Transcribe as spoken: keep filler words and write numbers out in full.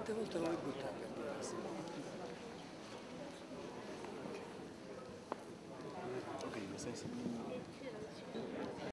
Quante volte l'ho buttato per dire sì? Ok, lo stai seguendo.